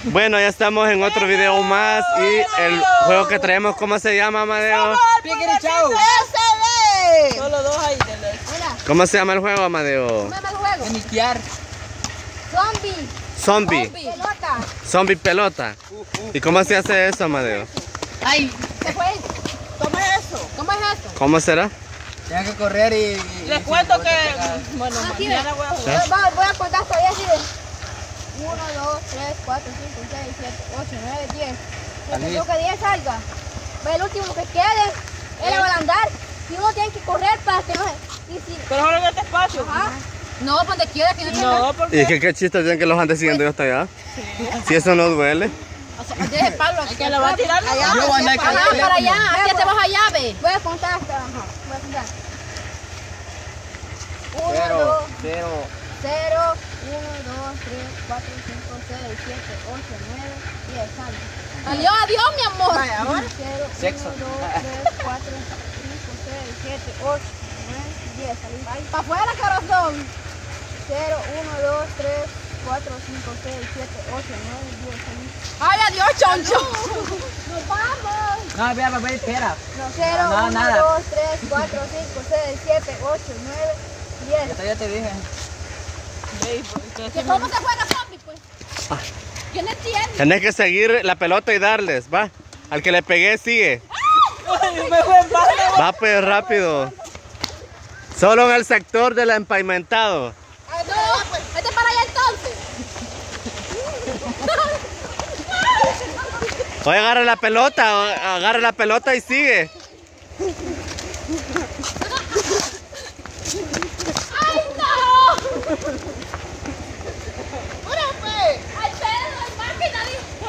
Bueno, ya estamos en otro video más y el juego que traemos, ¿cómo se llama, Amadeo? Piquirichao. Solo dos ahí. ¿Cómo se llama el juego, Amadeo? ¿Cómo se llama el juego? Iniciar. Zombie. Zombie. Pelota. Zombie pelota. ¿Y cómo se hace eso, Amadeo? Ay. ¿Qué fue? ¿Cómo es eso? ¿Cómo es eso? ¿Cómo será? Tengo que correr y Les cuento que... Bueno, Aquí mañana voy a jugar. voy a contar todavía así de 1, 2, 3, 4, 5, 6, 7, 8, 9, 10. Necesito que 10 salga. El último que quede, él va a andar. Y uno tiene que correr para que no se... y si- Pero solo en este espacio. Ajá. No, donde quiera que no tenga. No, porque... ¿Y qué chiste tienen que los ande siguiendo yo hasta allá? Si eso no duele. O sea, deje el palo aquí. Que lo va a tirar allá. Yo voy a andar con el Allá, teléfono. para allá. Aquí te vas allá, ve. Voy a contar hasta... Ajá. Voy a contar. 1, 2, 0, 0, 1, 2, 3, 4, 5, 6, 7, 8, 9, 10. Sale. Salió, adiós, mi amor. Vaya, ahora. 0, 1, 2, 3, Sexo. 4, 5, 6, 7, 8, 9, 10. Salí. Para afuera, corazón. 0, 1, 2, 3, 4, 5, 6, 7, 8, 9, 10. Salí. Ay, adiós, choncho. Nos vamos. No, vea, papá, espera. No, 0, No, 1, nada. 2, 3, 4, 5, 6, 7, 8, 9, 10. Ya te dije. ¿Que ¿Cómo se juega zombie, pues? Yo no entiendo. Tenés que seguir la pelota y darles, va. Al que le pegué, sigue. Me fue en vano. Va pues rápido. Solo en el sector del empavimentado. Ah, no, vete para allá entonces. Oye, agarra la pelota y sigue. ¡Ay, no! ¡Una pues! ¡Ay, Pedro, el máquina dijo!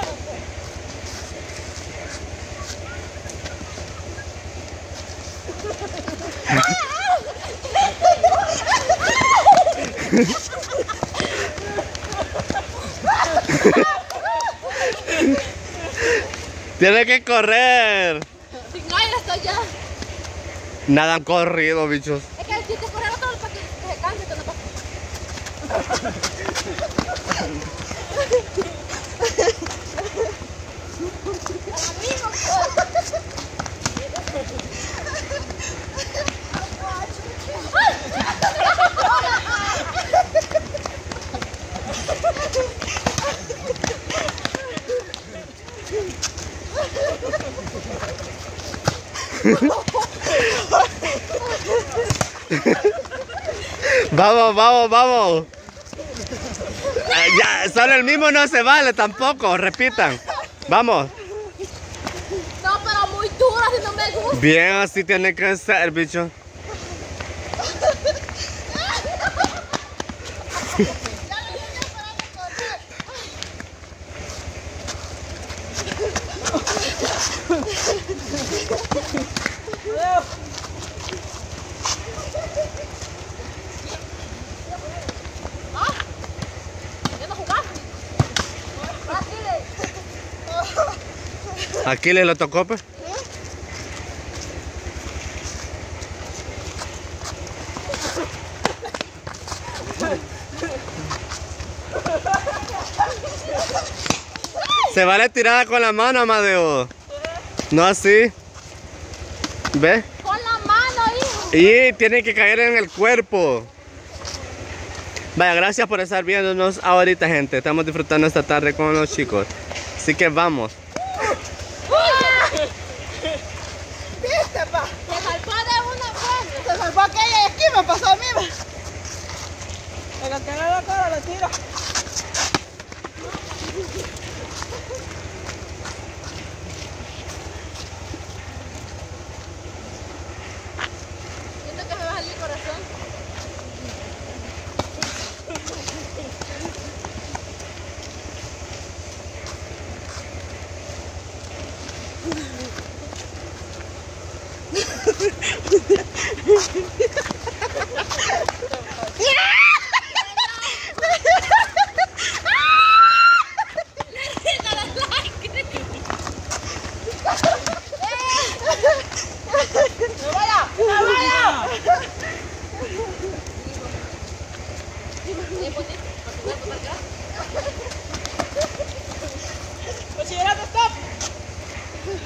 Tiene que correr. Si no, ya estoy ya. Nada han corrido, bichos. Es que el chiste es correr a todos para que se canse, que no pasa. Vamos. Ya, solo el mismo no se vale tampoco, repitan. Vamos. No, pero muy duro, si no me gusta. Bien, así tiene que ser, bicho. ¿Ya no jugaste? Aquí le lo tocó, pues. Se vale tirada con la mano, Amadeo. No así. ¿Ves? Con la mano, hijo. Y tiene que caer en el cuerpo. Vaya, gracias por estar viéndonos ahorita, gente. Estamos disfrutando esta tarde con los chicos. Así que vamos. ¿Viste, pa? Se salvó de una buena. Se salvó aquella y aquí me pasó a mí. El que le la cara le tira. Siento que me va a salir el corazón.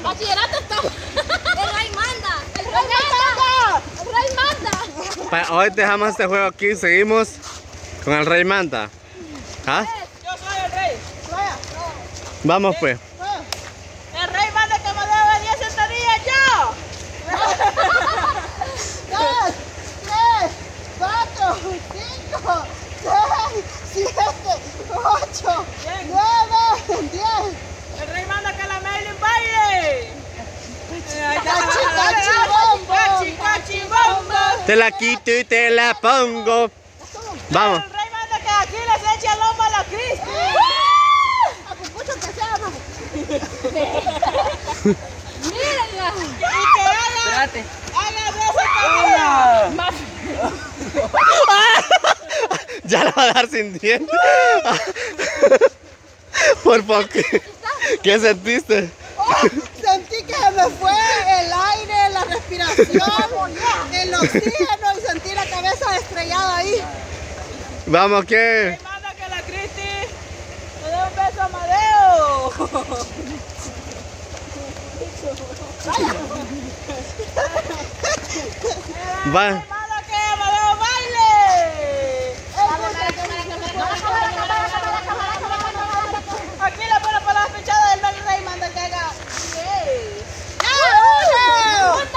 bachillerato estamos. El rey manda. El rey manda. El rey manda. Hoy dejamos este juego aquí, seguimos con el rey manda. ¿Ah? Yo soy el rey. Vaya. Vamos pues. El rey manda que me debe 10 sentadillas yo. 2, 3, 4, 5, 6, 7, 8, 9, 10. El rey manda que la Maylin baile. Cachibombo. Te la quito y te la pongo. Vamos. El rey manda que aquí les eche el lomo a la Cristi. A pupucho que sea, mamá. Mírenla. Y que haga de esa comida. Ya la va a dar sin dientes. Por poco. ¿Qué sentiste? Sentí que se me fue el aire, la respiración, el oxígeno y sentí la cabeza estrellada ahí. Vamos, ¿qué? Manda que la Cristi me dé un beso a Amadeo. Va. Manda que Amadeo baile. Aquí le pone para las pichadas del rey, manda que haga. 1, 2,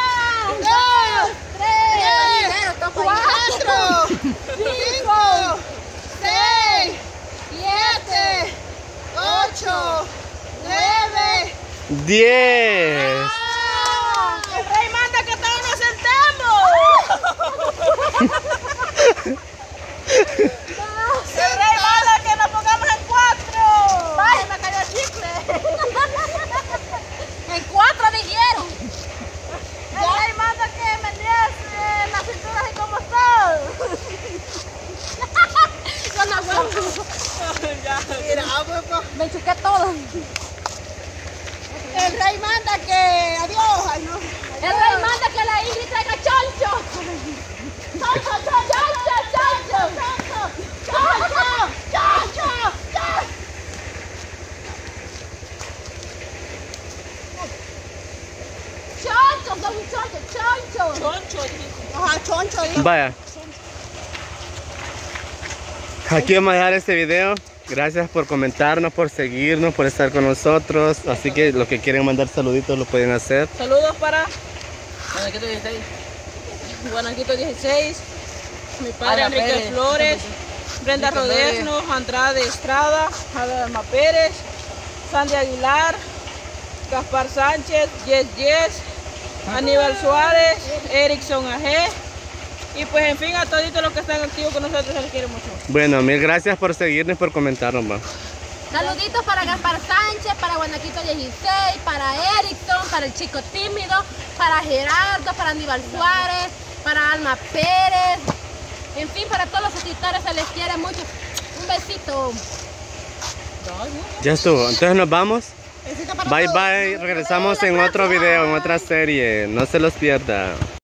3, 4, 5, 6, 7, 8, 9. 10. El rey manda que todos nos sentemos. El rey manda que nos pongamos en 4. Ay, me cayó el chicle. En 4 dijeron. El rey manda que me diese la cintura así como estoy. Con la huevo. Mira, poco. Me chuqué todo. El rey manda que adiós. Ay, no. El rey manda que la Ingrid traiga choncho. Choncho, choncho, choncho, choncho, choncho, choncho, choncho. Choncho, son un choncho, choncho. Ajá, choncho. Dijo. Vaya. Aquí vamos a dejar este video. Gracias por comentarnos, por seguirnos, por estar con nosotros. Así que los que quieren mandar saluditos lo pueden hacer. Saludos para Guanaquito 16. Guanaquito 16. Mi padre Ana Enrique Pérez. Flores. Brenda Enrique Flores. Rodesno, Andrade Estrada, Alma Pérez, Sandy Aguilar, Gaspar Sánchez, Yes, Aníbal Suárez, Erickson AG. Y pues en fin a toditos los que están activos con nosotros, se les quiere mucho. Bueno, mil gracias por seguirnos y por comentarnos más. Saluditos para Gaspar Sánchez, para Guanaquito 16, para Erickson, para el chico tímido, para Gerardo, para Aníbal Suárez, para Alma Pérez. En fin, para todos los suscriptores se les quiere mucho. Un besito. Ya estuvo. Entonces nos vamos. Besito para Bye todos. bye. Regresamos en otro video, en otra serie. No se los pierda.